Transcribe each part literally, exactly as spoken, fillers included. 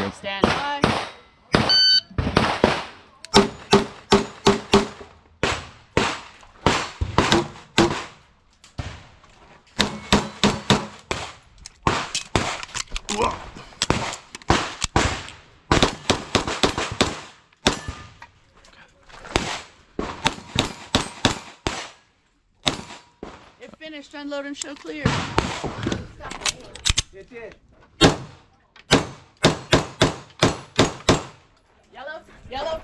Yep. Stand by. If finished, unload and show clear. It did. Yellow, yellow.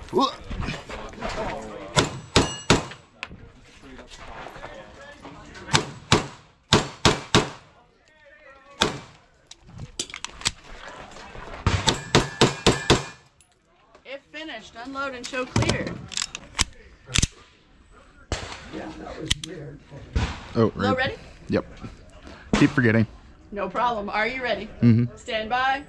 If finished, unload and show clear. Yeah, that was weird. Oh, Low right. ready? Yep. Keep forgetting. No problem. Are you ready? Mm-hmm. Stand by.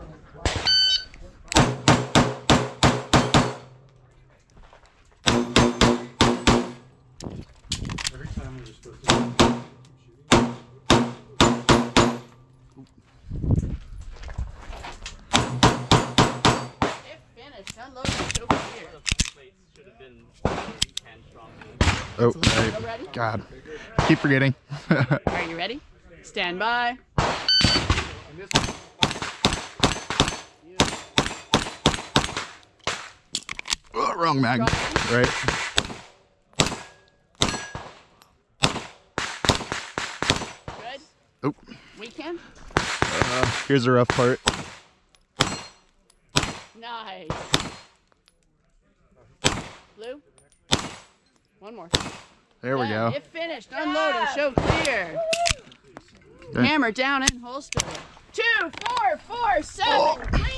Every time we were supposed to keep shooting. If finished, unload and show clear. Oh, Low right. ready? God. Keep forgetting. Are you ready? Stand by. Oh, wrong mag. Drop in. Right. Good. Oh. We can. Uh, here's the rough part. Nice. Blue. One more. There we Done. go. If finished, unload and show clear. Okay. Hammer down and holster. Two, four, four, seven, three.